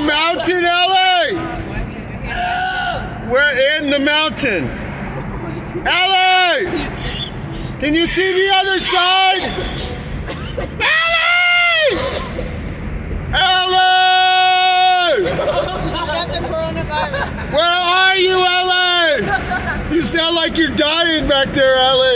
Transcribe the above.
mountain, Ellie? We're in the mountain. Ellie! Can you see the other side? Ellie! Ellie! She's got the coronavirus. Where are you, Ellie? You sound like you're dying back there, Ellie.